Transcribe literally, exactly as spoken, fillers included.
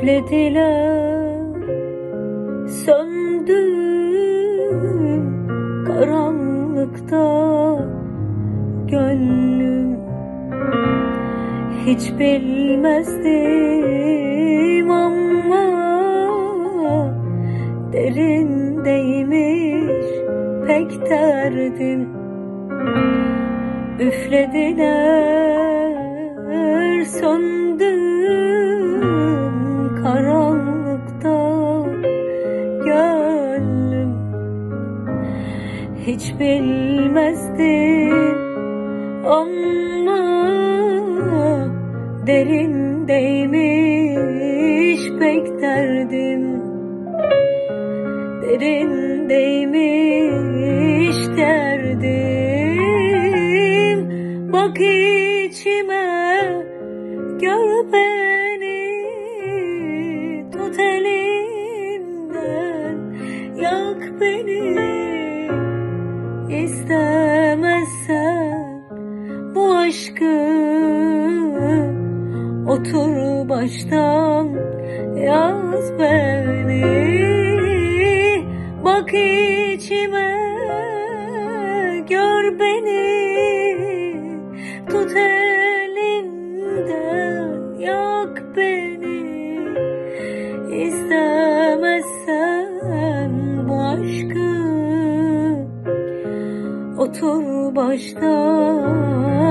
Üflediler, söndüm karanlıkta gönlüm. Hiç bilmezdim ama derindeymiş pek derdim. Üflediler, söndüm karanlıkta gönlüm. Hiç bilmezdim ama derindeymiş pek derdim. Derindeymiş derdim. Bak içime, gör beni, tut elimden, yak beni. İstemezsen bu aşkı, otur baştan yaz beni. Bak içime, gör beni, tut elimden, yak beni. İstemezsen bu aşkı, otur baştan